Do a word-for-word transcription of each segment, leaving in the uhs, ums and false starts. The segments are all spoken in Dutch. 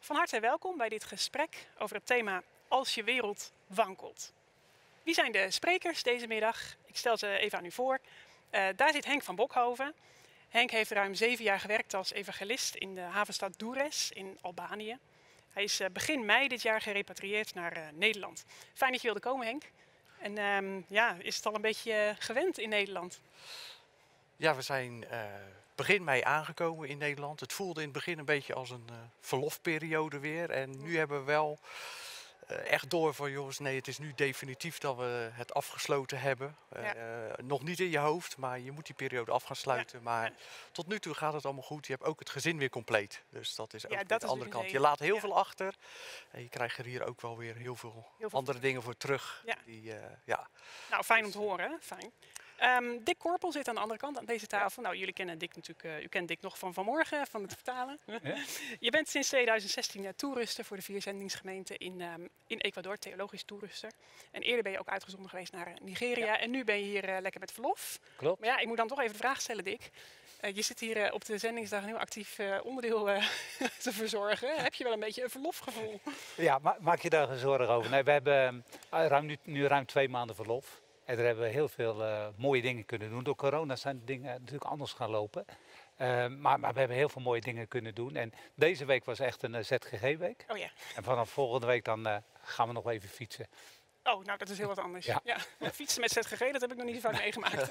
Van harte welkom bij dit gesprek over het thema Als je wereld wankelt. Wie zijn de sprekers deze middag? Ik stel ze even aan u voor. Uh, daar zit Henk van Bokhoven. Henk heeft ruim zeven jaar gewerkt als evangelist in de havenstad Durrës in Albanië. Hij is uh, begin mei dit jaar gerepatrieerd naar uh, Nederland. Fijn dat je wilde komen, Henk. En um, ja, is het al een beetje uh, gewend in Nederland? Ja, we zijn uh, begin mei aangekomen in Nederland. Het voelde in het begin een beetje als een uh, verlofperiode weer. En nu hebben we wel uh, echt door van, jongens, nee, het is nu definitief dat we het afgesloten hebben. Uh, ja. uh, nog niet in je hoofd, maar je moet die periode af gaan sluiten. Ja. Maar ja. tot nu toe gaat het allemaal goed. Je hebt ook het gezin weer compleet. Dus dat is ook ja, dat de andere kant. Je laat heel ja. veel achter. En je krijgt er hier ook wel weer heel veel, heel veel andere dingen voor terug. Ja. Die, uh, ja. Nou, fijn om te horen. Fijn. Um, Dick Korpel zit aan de andere kant aan deze tafel. Nou, jullie kennen Dick natuurlijk. Uh, u kent Dick nog van vanmorgen, van het vertalen. Ja? Je bent sinds tweeduizend zestien uh, toerruster voor de vier zendingsgemeenten in, um, in Ecuador, theologisch toerruster. En eerder ben je ook uitgezonden geweest naar uh, Nigeria. Ja. En nu ben je hier uh, lekker met verlof. Klopt. Maar ja, ik moet dan toch even de vraag stellen, Dick. Uh, je zit hier uh, op de zendingsdag een heel actief uh, onderdeel uh, te verzorgen. Heb je wel een beetje een verlofgevoel? Ja, ma maak je daar geen zorgen over. Nee, we hebben uh, ruim, nu, nu ruim twee maanden verlof. En daar hebben we heel veel uh, mooie dingen kunnen doen. Door corona zijn de dingen natuurlijk anders gaan lopen. Uh, maar, maar we hebben heel veel mooie dingen kunnen doen. En deze week was echt een uh, Z G G-week. Oh ja. En vanaf volgende week dan uh, gaan we nog even fietsen. Oh, nou dat is heel wat anders. Ja. Ja. Fietsen met Z G G, dat heb ik nog niet zo vaak meegemaakt.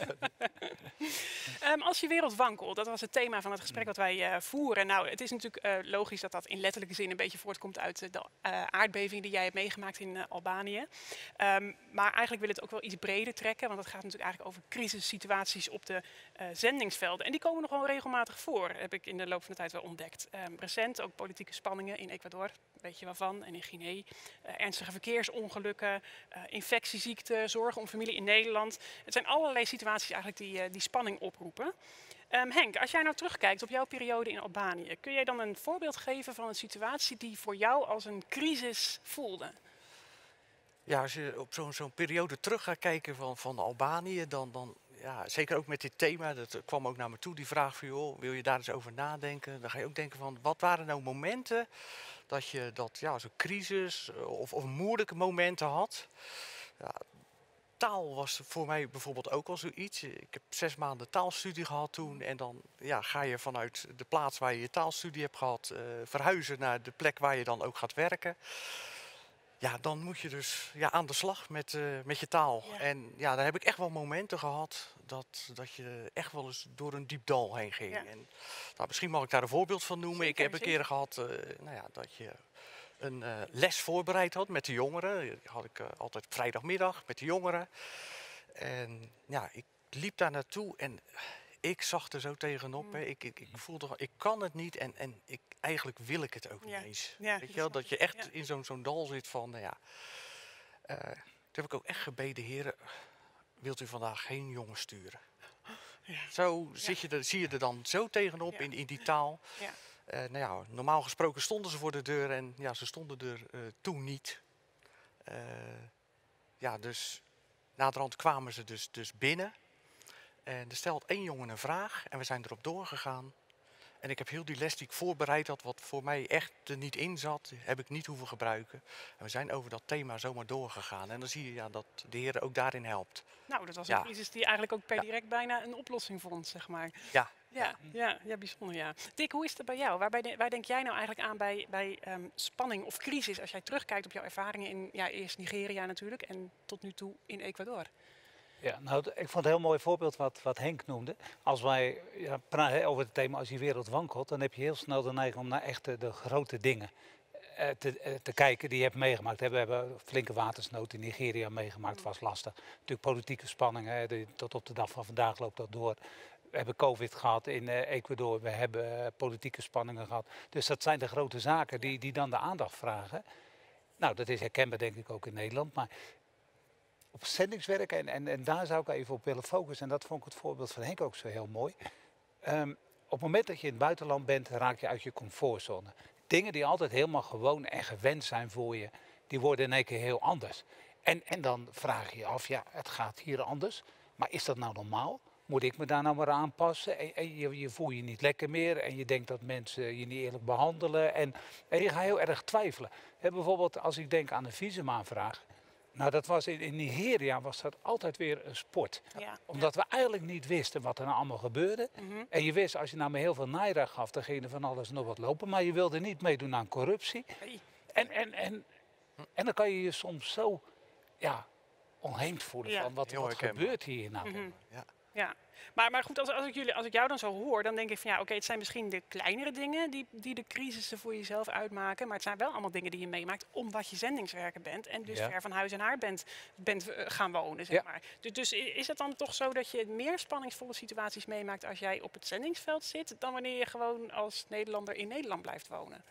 um, als je wereld wankelt, dat was het thema van het gesprek wat wij uh, voeren. Nou, het is natuurlijk uh, logisch dat dat in letterlijke zin een beetje voortkomt uit uh, de uh, aardbeving die jij hebt meegemaakt in uh, Albanië. Um, maar eigenlijk wil het ook wel iets breder trekken, want het gaat natuurlijk eigenlijk over crisissituaties op de uh, zendingsvelden. En die komen nog wel regelmatig voor, heb ik in de loop van de tijd wel ontdekt. Um, recent ook politieke spanningen in Ecuador, weet je waarvan, en in Guinea. Uh, ernstige verkeersongelukken. Uh, infectieziekten, zorgen om familie in Nederland. Het zijn allerlei situaties eigenlijk die, uh, die spanning oproepen. Um, Henk, als jij nou terugkijkt op jouw periode in Albanië, kun jij dan een voorbeeld geven van een situatie die voor jou als een crisis voelde? Ja, als je op zo'n zo'n periode terug gaat kijken van, van Albanië, dan, dan ja, zeker ook met dit thema, dat kwam ook naar me toe, die vraag van, joh, wil je daar eens over nadenken? Dan ga je ook denken van, wat waren nou momenten dat je dat, ja, zo'n crisis of, of moeilijke momenten had? Ja, taal was voor mij bijvoorbeeld ook al zoiets. Ik heb zes maanden taalstudie gehad toen en dan ja, ga je vanuit de plaats waar je je taalstudie hebt gehad, uh, verhuizen naar de plek waar je dan ook gaat werken. Ja, dan moet je dus ja, aan de slag met, uh, met je taal. Ja. En ja, daar heb ik echt wel momenten gehad dat, dat je echt wel eens door een diep dal heen ging. Ja. En, nou, misschien mag ik daar een voorbeeld van noemen. Zeker, ik heb een keer gehad uh, nou ja, dat je een uh, les voorbereid had met de jongeren. Die had ik uh, altijd vrijdagmiddag met de jongeren. En ja, ik liep daar naartoe en ik zag er zo tegenop. Mm. Hè. Ik, ik, ik voelde, ik kan het niet en, en ik, eigenlijk wil ik het ook ja. niet eens. Ja, Weet je wel, dat je echt ja. in zo'n zo'n dal zit van, nou ja. Uh, toen heb ik ook echt gebeden, heren, wilt u vandaag geen jongen sturen? Ja. Zo zit je er, zie je er dan zo tegenop ja. in, in die taal. Ja. Uh, nou ja, normaal gesproken stonden ze voor de deur en ja, ze stonden er uh, toen niet. Uh, ja, dus naderhand kwamen ze dus, dus binnen. En er stelt één jongen een vraag en we zijn erop doorgegaan. En ik heb heel die les die ik voorbereid had, wat voor mij echt er niet in zat, heb ik niet hoeven gebruiken. En we zijn over dat thema zomaar doorgegaan. En dan zie je ja, dat de Heer ook daarin helpt. Nou, dat was een ja. crisis die eigenlijk ook per ja. direct bijna een oplossing vond, zeg maar. Ja. Ja, ja, ja, bijzonder, ja. Dick, hoe is het bij jou? Waar, bij, waar denk jij nou eigenlijk aan bij, bij um, spanning of crisis, als jij terugkijkt op jouw ervaringen in ja, eerst Nigeria natuurlijk en tot nu toe in Ecuador? Ja, nou, ik vond het een heel mooi voorbeeld wat, wat Henk noemde. Als wij ja, praten over het thema als die wereld wankelt, dan heb je heel snel de neiging om naar echt de, de grote dingen uh, te, uh, te kijken die je hebt meegemaakt. We hebben flinke watersnood in Nigeria meegemaakt, was lastig. Natuurlijk politieke spanningen, de, tot op de dag van vandaag loopt dat door. We hebben COVID gehad in uh, Ecuador, we hebben uh, politieke spanningen gehad. Dus dat zijn de grote zaken die, die dan de aandacht vragen. Nou, dat is herkenbaar denk ik ook in Nederland, maar op zendingswerk, en, en, en daar zou ik even op willen focussen. En dat vond ik het voorbeeld van Henk ook zo heel mooi. Um, op het moment dat je in het buitenland bent, raak je uit je comfortzone. Dingen die altijd helemaal gewoon en gewend zijn voor je, die worden in één keer heel anders. En, en dan vraag je je af, ja, het gaat hier anders. Maar is dat nou normaal? moet ik me daar nou maar aanpassen? En, en je, je voelt je niet lekker meer en je denkt dat mensen je niet eerlijk behandelen. En, en je gaat heel erg twijfelen. He, bijvoorbeeld als ik denk aan een visumaanvraag. Nou, dat was in, in Nigeria was dat altijd weer een sport. Ja, Omdat we eigenlijk niet wisten wat er nou allemaal gebeurde. Mhm. En je wist, als je nou maar heel veel naira gaf, dan ging er van alles nog wat lopen. Maar je wilde niet meedoen aan corruptie. Nee. En, en, en, en dan kan je je soms zo ja, onheemd voelen Ja. van wat, Heel wat herkenbaar. gebeurt hier nou. Mhm. Ja. Ja, maar, maar goed, als, als, ik jullie, als ik jou dan zo hoor, dan denk ik van ja, oké, het zijn misschien de kleinere dingen die, die de crisissen voor jezelf uitmaken, maar het zijn wel allemaal dingen die je meemaakt omdat je zendingswerker bent en dus Ja. ver van huis en haar bent, bent eh, gaan wonen, zeg Ja. maar. Dus, dus i- is het dan toch zo dat je meer spanningsvolle situaties meemaakt als jij op het zendingsveld zit, dan wanneer je gewoon als Nederlander in Nederland blijft wonen?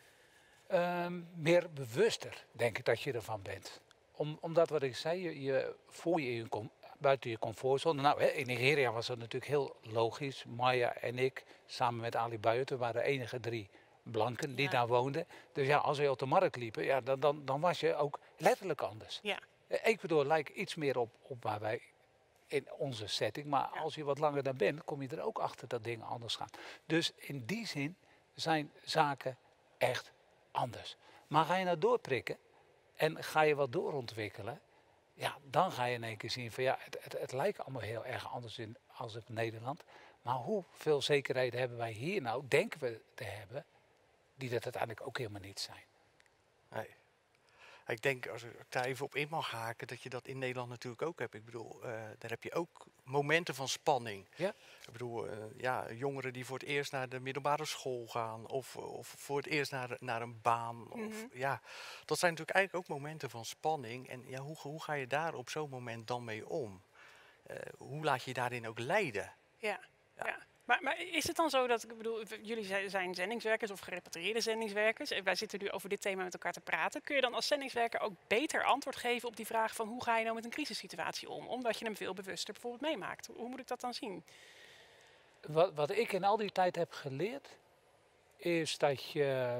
Ehm, meer bewuster, denk ik, dat je ervan bent. Om, omdat wat ik zei, je, je voel je, in je com- buiten je comfortzone. Nou, hè, in Nigeria was dat natuurlijk heel logisch. Maya en ik, samen met Ali Buiten, waren de enige drie blanken die Ja. daar woonden. Dus ja, als we op de markt liepen, ja, dan, dan, dan was je ook letterlijk anders. Ja, Eh, Ecuador lijkt iets meer op, op waar wij in onze setting. Maar Ja. als je wat langer daar bent, kom je er ook achter dat dingen anders gaan. Dus in die zin zijn zaken echt anders. Maar ga je nou doorprikken en ga je wat doorontwikkelen, ja, dan ga je in één keer zien van ja, het, het, het lijkt allemaal heel erg anders in, als in Nederland. Maar hoeveel zekerheden hebben wij hier nou, denken we te hebben, die dat uiteindelijk ook helemaal niet zijn. Nee. Ik denk, als ik daar even op in mag haken, dat je dat in Nederland natuurlijk ook hebt. Ik bedoel, eh, daar heb je ook momenten van spanning. Ja. Ik bedoel, eh, ja, jongeren die voor het eerst naar de middelbare school gaan of, of voor het eerst naar, naar een baan. Of, Mhm. ja, dat zijn natuurlijk eigenlijk ook momenten van spanning. En ja, hoe, hoe ga je daar op zo'n moment dan mee om? Eh, hoe laat je je daarin ook leiden? ja, Ja. ja. Maar, maar is het dan zo dat, ik bedoel, w- jullie zijn- zijn zendingswerkers of gerepatrieerde zendingswerkers. En wij zitten nu over dit thema met elkaar te praten. Kun je dan als zendingswerker ook beter antwoord geven op die vraag van hoe ga je nou met een crisissituatie om? Omdat je hem veel bewuster bijvoorbeeld meemaakt. Hoe moet ik dat dan zien? Wat, wat ik in al die tijd heb geleerd, is dat je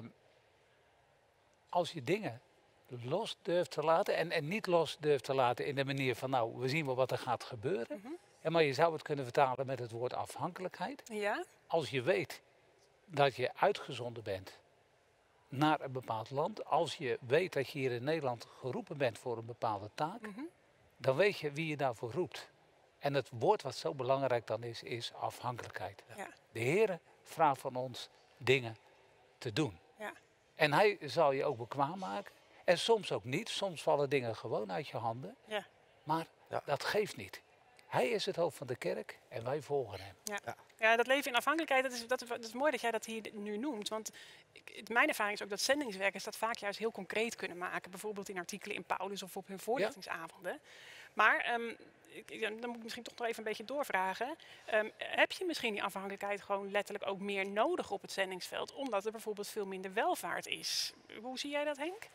als je dingen los durft te laten, en, en niet los durft te laten in de manier van nou, we zien wel wat er gaat gebeuren. Mhm. En maar je zou het kunnen vertalen met het woord afhankelijkheid. Ja? Als je weet dat je uitgezonden bent naar een bepaald land, als je weet dat je hier in Nederland geroepen bent voor een bepaalde taak, Mhm. dan weet je wie je daarvoor roept. En het woord wat zo belangrijk dan is, is afhankelijkheid. Ja. De Heere vraagt van ons dingen te doen. Ja. En hij zal je ook bekwaam maken. En soms ook niet. Soms vallen dingen gewoon uit je handen. Ja. Maar Ja. dat geeft niet. Hij is het hoofd van de kerk en wij volgen hem. Ja, dat leven in afhankelijkheid, dat is, dat, dat is mooi dat jij dat hier nu noemt. Want ik, het- mijn ervaring is ook dat zendingswerkers dat vaak juist heel concreet kunnen maken. Bijvoorbeeld in artikelen in Paulus of op hun voorlichtingsavonden. Maar ehm, ik, ik- dan moet ik misschien toch nog even een beetje doorvragen. Ehm, heb je misschien die afhankelijkheid gewoon letterlijk ook meer nodig op het zendingsveld? Omdat er bijvoorbeeld veel minder welvaart is. Hoe zie jij dat, Henk?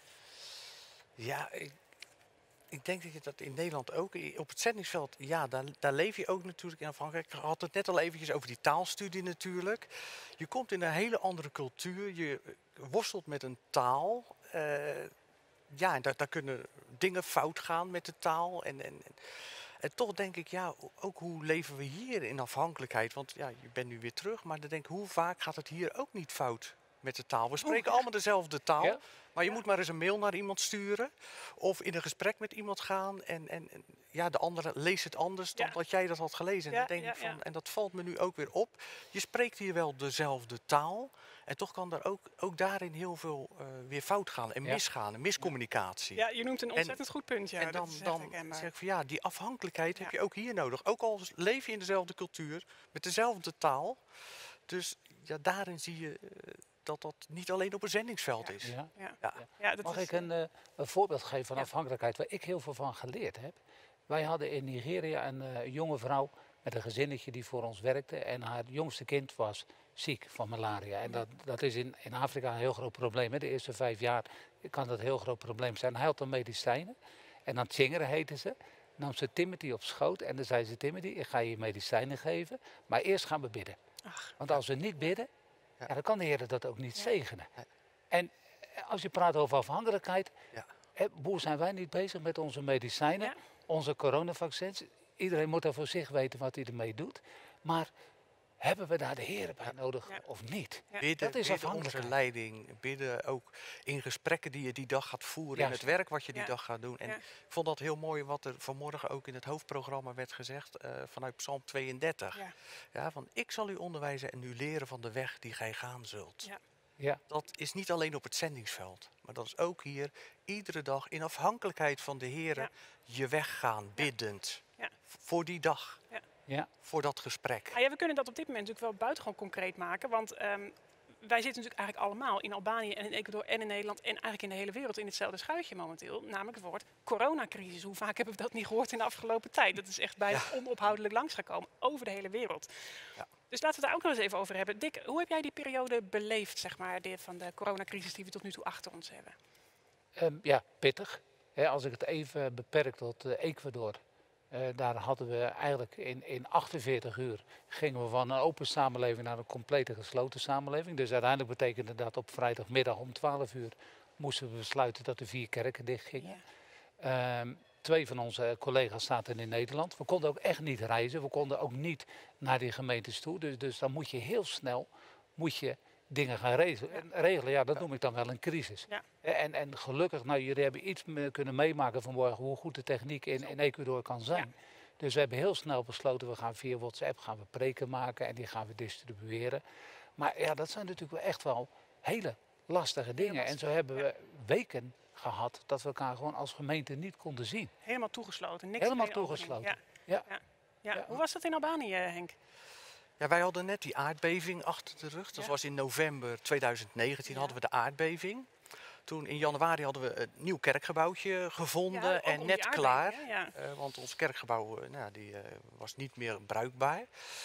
Ja, ik, ik denk dat je dat in Nederland ook, i- op het zendingsveld, ja, daar, daar leef je ook natuurlijk in afhankelijk. Ik had het net al eventjes over die taalstudie natuurlijk. Je komt in een hele andere cultuur, je eh, worstelt met een taal. eh, ja, en daar, daar kunnen dingen fout gaan met de taal. En, en, en, en toch denk ik, ja, o- ook hoe leven we hier in afhankelijkheid? Want ja, je bent nu weer terug, maar dan denk ik, hoe vaak gaat het hier ook niet fout met de taal? We spreken ja. allemaal dezelfde taal. Ja. Maar je Ja. moet maar eens een mail naar iemand sturen. Of in een gesprek met iemand gaan. En, en, en ja, de andere leest het anders dan Ja. dat jij dat had gelezen. En, Ja, dan denk ja, ik van, ja. en dat valt me nu ook weer op. Je spreekt hier wel dezelfde taal. En toch kan er ook, ook daarin heel veel eh, weer fout gaan. En Ja. misgaan. En miscommunicatie. Ja, je noemt een ontzettend goed punt. Ja, en dat dan, is echt dan herkenbaar. zeg ik van ja, die afhankelijkheid heb Ja. je ook hier nodig. Ook al leef je in dezelfde cultuur. Met dezelfde taal. Dus ja, daarin zie je eh, dat dat niet alleen op een zendingsveld Ja. is. Ja. Ja. Ja. Ja, dat Mag is, ik een, eh, een voorbeeld geven van Ja. afhankelijkheid waar ik heel veel van geleerd heb? Wij hadden in Nigeria een eh, jonge vrouw met een gezinnetje die voor ons werkte. En haar jongste kind was ziek van malaria. En dat, dat is in, in Afrika een heel groot probleem. Hè. De eerste vijf jaar kan dat een heel groot probleem zijn. Hij had dan medicijnen. En dan Tjingere heette ze. Nam ze Timothy op schoot en dan zei ze: Timothy, ik ga je medicijnen geven. Maar eerst gaan we bidden. Ach. Want als we niet bidden, Ja. ja, dan kan de Heer dat ook niet Ja. zegenen. Nee. En eh, als je praat over afhankelijkheid, Ja. hè, boer zijn wij niet bezig met onze medicijnen, Ja. onze coronavaccins. iedereen moet er voor zich weten wat hij ermee doet. Maar hebben we daar de Heer bij nodig Ja. of niet? Ja. Bidden, Dat is bidden afhankelijk. onze leiding. Bidden ook in gesprekken die je die dag gaat voeren. In Juist. het werk wat je die Ja. dag gaat doen. En Ja. ik vond dat heel mooi wat er vanmorgen ook in het hoofdprogramma werd gezegd. eh, vanuit Psalm tweeëndertig. Ja. Ja, van ik zal u onderwijzen en u leren van de weg die gij gaan zult. Ja. Ja, Dat is niet alleen op het zendingsveld. Maar dat is ook hier iedere dag in afhankelijkheid van de Heer Ja. je weg gaan, biddend. Ja. V- Voor die dag. ja. Voor dat gesprek. Ah ja, we kunnen dat op dit moment natuurlijk wel buitengewoon concreet maken. Want ehm, wij zitten natuurlijk eigenlijk allemaal in Albanië en in Ecuador en in Nederland en eigenlijk in de hele wereld in hetzelfde schuitje momenteel. Namelijk het woord coronacrisis. Hoe vaak hebben we dat niet gehoord in de afgelopen tijd? Dat is echt bijna onophoudelijk langsgekomen over de hele wereld. Ja. Dus laten we het daar ook nog eens even over hebben. Dick, hoe heb jij die periode beleefd, zeg maar, de, van de coronacrisis die we tot nu toe achter ons hebben? Ehm, ja, pittig. Hè, als ik het even beperk tot eh, Ecuador. eh, daar hadden we eigenlijk in, in achtenveertig uur gingen we van een open samenleving naar een complete gesloten samenleving. Dus uiteindelijk betekende dat op vrijdagmiddag om twaalf uur moesten we besluiten dat de vier kerken dichtgingen. Ehm, twee van onze collega's zaten in Nederland. We konden ook echt niet reizen. We konden ook niet naar die gemeentes toe. Dus, dus dan moet je heel snel moet je dingen gaan regelen. En regelen, ja, dat noem ik dan wel een crisis. Ja. En, en gelukkig, nou, jullie hebben iets me- kunnen meemaken vanmorgen hoe goed de techniek in, in Ecuador kan zijn. Dus we hebben heel snel besloten, we gaan via WhatsApp gaan we preken maken en die gaan we distribueren. Maar ja, dat zijn natuurlijk wel echt wel hele lastige dingen. En zo hebben we weken gehad dat we elkaar gewoon als gemeente niet konden zien. Helemaal toegesloten. Niks Helemaal geen opening. toegesloten. Ja. Ja. Ja. Ja. Hoe was dat in Albanië, Henk? Ja, wij hadden net die aardbeving achter de rug. Dat Ja. was in november tweeduizend negentien Ja. hadden we de aardbeving. Toen in januari hadden we een nieuw kerkgebouwtje gevonden Ja, ook en om net die klaar. aardbeving, hè? Ja. Eh, want ons kerkgebouw eh, nou, die, eh, was niet meer bruikbaar.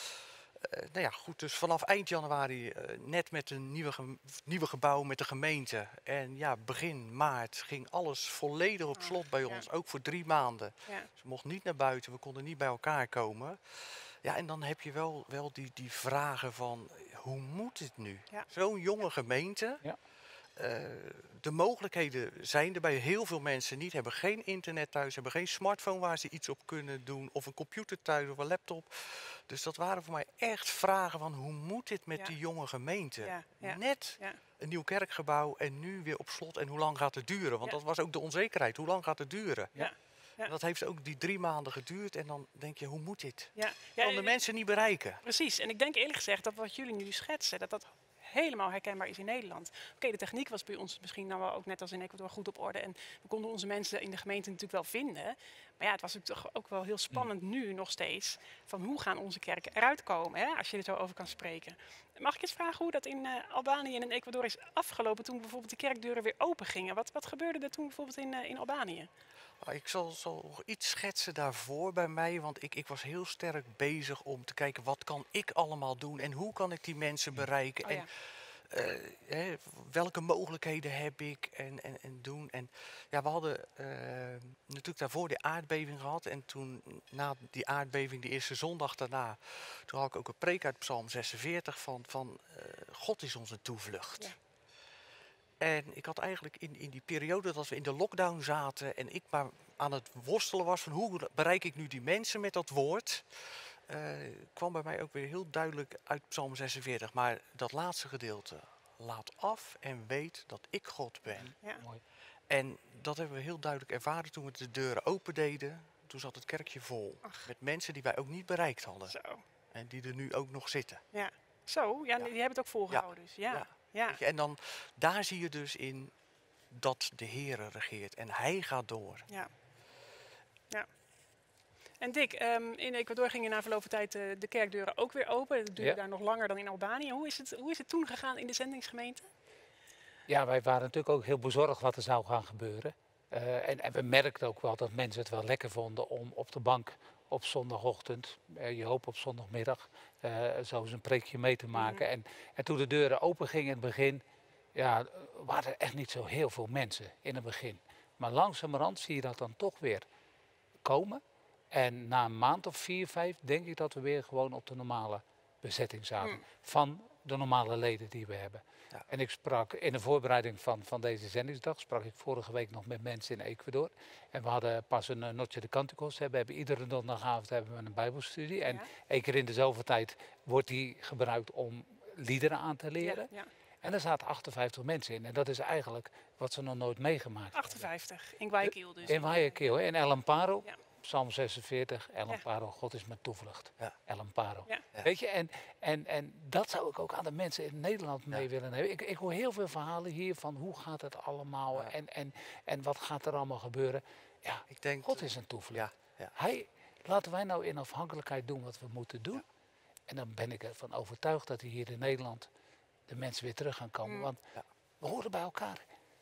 Eh, nou ja, goed, dus vanaf eind januari eh, net met een nieuwe, gem- nieuwe gebouw met de gemeente. En ja, begin maart ging alles volledig op Oh, slot bij ja. ons. Ook voor drie maanden. Ja. Ze mochten niet naar buiten, we konden niet bij elkaar komen. Ja, en dan heb je wel, wel die, die vragen van, hoe moet het nu? Ja. Zo'n jonge gemeente. Ja. Eh, de mogelijkheden zijn er bij heel veel mensen niet. Hebben geen internet thuis, hebben geen smartphone waar ze iets op kunnen doen. Of een computer thuis of een laptop. Dus dat waren voor mij echt vragen van, hoe moet dit met Ja. die jonge gemeente? Ja, ja. Net Ja. een nieuw kerkgebouw en nu weer op slot. En hoe lang gaat het duren? Want Ja. dat was ook de onzekerheid. Hoe lang gaat het duren? Ja. Ja. En dat heeft ook die drie maanden geduurd. En dan denk je, hoe moet dit? Ja. Kan Ja, de mensen niet bereiken. precies. En ik denk eerlijk gezegd dat wat jullie nu schetsen, dat dat helemaal herkenbaar is in Nederland. Oké, de techniek was bij ons misschien nou wel ook net als in Ecuador goed op orde. En we konden onze mensen in de gemeente natuurlijk wel vinden. Maar ja, het was natuurlijk toch ook wel heel spannend nu nog steeds. Van hoe gaan onze kerken eruit komen, hè, als je er zo over kan spreken. Mag ik eens vragen hoe dat in eh, Albanië en in Ecuador is afgelopen toen bijvoorbeeld de kerkdeuren weer open gingen? Wat, wat gebeurde er toen bijvoorbeeld in, eh, in Albanië? Ah, Ik zal, zal nog iets schetsen daarvoor bij mij. Want ik, ik was heel sterk bezig om te kijken, wat kan ik allemaal doen? En hoe kan ik die mensen bereiken? Oh ja. En eh, hè, welke mogelijkheden heb ik en, en, en doen? En ja, we hadden eh, natuurlijk daarvoor de aardbeving gehad. En toen, na die aardbeving, de eerste zondag daarna, toen had ik ook een preek uit Psalm zesenveertig van, van eh, God is onze toevlucht. Ja. En ik had eigenlijk in, in die periode dat we in de lockdown zaten en ik maar aan het worstelen was van hoe bereik ik nu die mensen met dat woord, eh, kwam bij mij ook weer heel duidelijk uit Psalm zesenveertig. Maar dat laatste gedeelte, laat af en weet dat ik God ben. Ja. Mooi. En dat hebben we heel duidelijk ervaren toen we de deuren open deden. Toen zat het kerkje vol Ach. met mensen die wij ook niet bereikt hadden Zo. en die er nu ook nog zitten. Ja. Zo, ja, Ja. die hebben het ook volgehouden. Dus. Ja. Ja. Ja. Weet je, en dan, daar zie je dus in dat de Heere regeert en hij gaat door. Ja. Ja. En Dick, ehm, in Ecuador gingen na verloop van tijd eh, de kerkdeuren ook weer open. Dat duurde Ja. daar nog langer dan in Albanië. Hoe is, het, hoe is het toen gegaan in de zendingsgemeente? Ja, wij waren natuurlijk ook heel bezorgd wat er zou gaan gebeuren. Eh, en, en we merkten ook wel dat mensen het wel lekker vonden om op de bank op zondagochtend, eh, je hoopt op zondagmiddag, eh, zo eens een preekje mee te maken. Mhm. en, en toen de deuren open gingen in het begin, ja, waren er echt niet zo heel veel mensen in het begin. Maar langzamerhand zie je dat dan toch weer komen. En na een maand of vier, vijf denk ik dat we weer gewoon op de normale bezetting zaten. Mm. Van de normale leden die we hebben. Ja. En ik sprak in de voorbereiding van, van deze zendingsdag, sprak ik vorige week nog met mensen in Ecuador. En we hadden pas een uh, Noche de Canticos. We hebben iedere donderdagavond hebben we een bijbelstudie. En Ja. één keer in de zoveel tijd wordt die gebruikt om liederen aan te leren. Ja, ja. En daar zaten achtenvijftig mensen in. En dat is eigenlijk wat ze nog nooit meegemaakt hebben. achtenvijftig, in Guayaquil dus. In Guayaquil, hè, in El Amparo. Ja. Psalm zesenveertig, El Ja. Amparo, God is mijn toevlucht. Ja. El Amparo. Ja. Ja. Weet je, en, en, en dat zou ik ook aan de mensen in Nederland mee Ja. willen hebben. Ik, ik hoor heel veel verhalen hier van hoe gaat het allemaal Ja. en, en, en wat gaat er allemaal gebeuren. Ja, Ik denk, God is een toevlucht. ja, ja. Hij, laten wij nou in afhankelijkheid doen wat we moeten doen. Ja. En dan ben ik ervan overtuigd dat hier in Nederland de mensen weer terug gaan komen. Mm. Want Ja. we horen bij elkaar.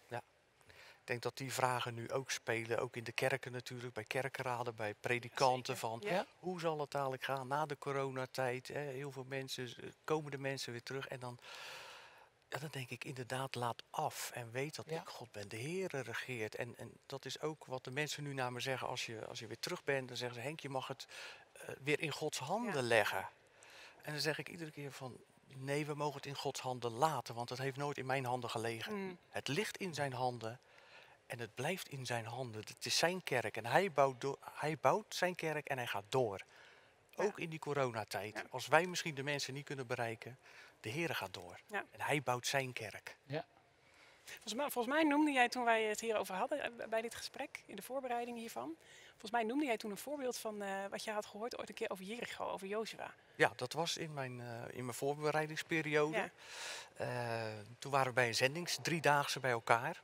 Ik denk dat die vragen nu ook spelen, ook in de kerken natuurlijk, bij kerkraden, bij predikanten van Ja. hoe zal het dadelijk gaan na de coronatijd. Hè? Heel veel mensen, eh, komen de mensen weer terug en dan, ja, dan denk ik inderdaad laat af en weet dat Ja. ik God ben, de Heere regeert. En, en dat is ook wat de mensen nu naar me zeggen als je, als je weer terug bent. Dan zeggen ze Henk, je mag het eh, weer in Gods handen Ja. leggen. En dan zeg ik iedere keer van nee, we mogen het in Gods handen laten, want het heeft nooit in mijn handen gelegen. Mm. Het ligt in zijn handen en het blijft in zijn handen. Het is zijn kerk en hij bouwt, door, hij bouwt zijn kerk en hij gaat door. Ja. Ook in die coronatijd. Ja. Als wij misschien de mensen niet kunnen bereiken, de Heere gaat door. Ja. En hij bouwt zijn kerk. Volgens mij, volgens mij noemde jij toen wij het hierover hadden, eh, bij dit gesprek, in de voorbereiding hiervan. Volgens mij noemde jij toen een voorbeeld van eh, wat je had gehoord ooit een keer over Jericho, over Jozua. Ja, dat was in mijn, eh, in mijn voorbereidingsperiode. Ja. Eh, toen waren we bij een zendings, driedaagse bij elkaar.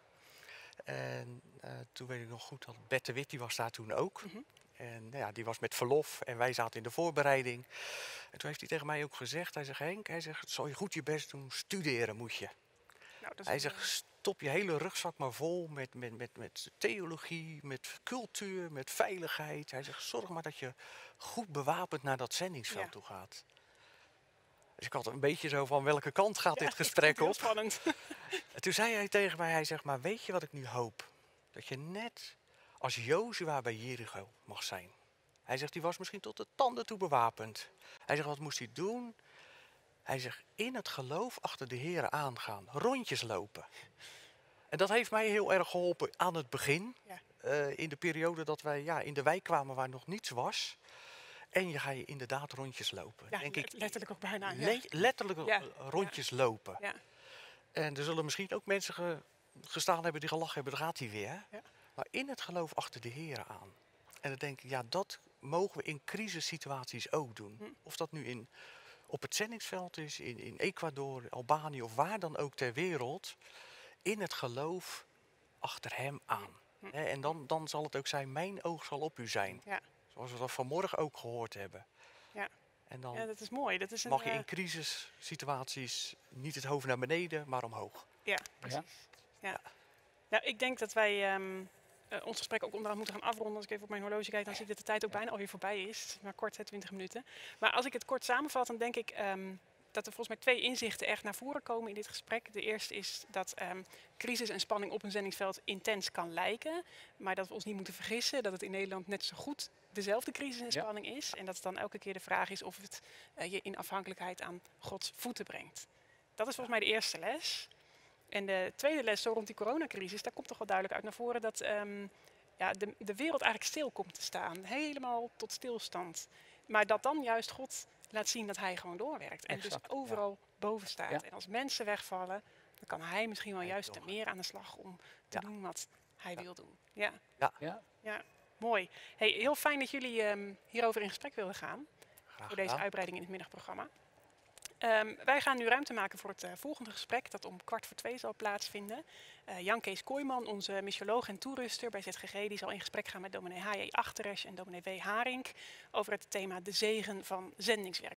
En eh, toen weet ik nog goed dat Bert de Wit, die was daar toen ook. Mhm. En nou ja, die was met verlof en wij zaten in de voorbereiding. En toen heeft hij tegen mij ook gezegd, hij zegt Henk, hij zegt, zal je goed je best doen, studeren moet je. Nou, dat is Hij een, zegt, stop je hele rugzak maar vol met, met, met, met theologie, met cultuur, met veiligheid. Hij zegt, zorg maar dat je goed bewapend naar dat zendingsveld Ja. toe gaat. Dus ik had een beetje zo van, welke kant gaat ja, dit gesprek heel op? spannend. En toen zei hij tegen mij, hij zegt, maar weet je wat ik nu hoop? Dat je net als Jozua bij Jericho mag zijn. Hij zegt, die was misschien tot de tanden toe bewapend. Hij zegt, wat moest hij doen? Hij zegt, in het geloof achter de Heer aangaan, rondjes lopen. En dat heeft mij heel erg geholpen aan het begin. Ja. Eh, in de periode dat wij ja, in de wijk kwamen waar nog niets was. En je ga je inderdaad rondjes lopen. Ja, denk let- ik, letterlijk ook bijna. Ja. le- letterlijk Ja, eh, rondjes lopen. Ja. En er zullen misschien ook mensen ge- gestaan hebben die gelachen hebben, daar gaat hij weer. Ja. Maar in het geloof achter de Heer aan. En dan denk ik, ja, dat mogen we in crisissituaties ook doen. Hm. Of dat nu in, op het zendingsveld is, in, in Ecuador, Albanië of waar dan ook ter wereld. In het geloof achter hem aan. Hm. Hè, en dan, dan zal het ook zijn, mijn oog zal op u zijn. Ja. Zoals we dat vanmorgen ook gehoord hebben. Ja. En dan Ja, dat is mooi. Dat is een, mag je eh, in crisissituaties niet het hoofd naar beneden, maar omhoog. Ja, precies. Ja. Nou, ik denk dat wij ehm, eh, ons gesprek ook onderhand moeten gaan afronden. Als ik even op mijn horloge kijk, dan zie ik dat de tijd ook bijna alweer voorbij is. Het is maar kort, hè, twintig minuten. Maar als ik het kort samenvat, dan denk ik ehm, dat er volgens mij twee inzichten echt naar voren komen in dit gesprek. De eerste is dat ehm, crisis en spanning op een zendingsveld intens kan lijken. Maar dat we ons niet moeten vergissen dat het in Nederland net zo goed dezelfde crisis en Ja. spanning is. En dat het dan elke keer de vraag is of het eh, je in afhankelijkheid aan Gods voeten brengt. Dat is volgens mij de eerste les. En de tweede les zo rond die coronacrisis, daar komt toch wel duidelijk uit naar voren dat ehm, ja, de, de wereld eigenlijk stil komt te staan. Helemaal tot stilstand. Maar dat dan juist God laat zien dat hij gewoon doorwerkt. En Exact, dus overal boven staat. Ja. En als mensen wegvallen, dan kan hij misschien wel Hij juist toch. te meer aan de slag om te Ja. doen wat hij Ja. wil doen. Ja, Ja, ja. Mooi. Hey, heel fijn dat jullie ehm, hierover in gesprek wilden gaan. Graag Voor deze gedaan. uitbreiding in het middagprogramma. Ehm, wij gaan nu ruimte maken voor het eh, volgende gesprek dat om kwart voor twee zal plaatsvinden. Eh, Jan Kees Kooijman, onze missioloog en toeruster bij Z G G, die zal in gesprek gaan met dominee H J Achteresch en dominee W. Haring over het thema de zegen van zendingswerk.